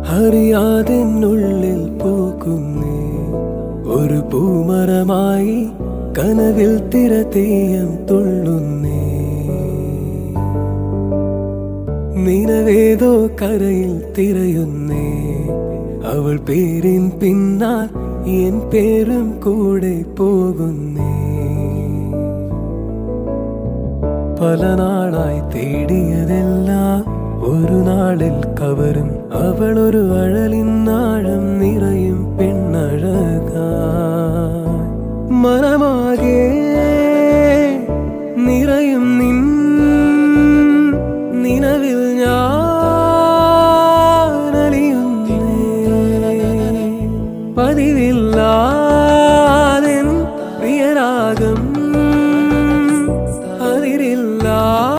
അറിയാതെന്നുള്ളിൽ പൂക്കുന്നേ ഒരു പൂമരമായി കനവിൽ തിരതീയം തുള്ളുന്നേ നിനവേതോ കരയിൽ തിരയുന്നേ അവൾ പേരിൻ പിന്നാൽ എൻ പേരും കൂടെ പോകുന്നേ പല നാളായി തേടിയതെല്ലാം ഒരു നാളിൽ കവരും അവളൊരു അഴലിന്നാഴം നിറയും പെണ്ണഴകാ മനമാ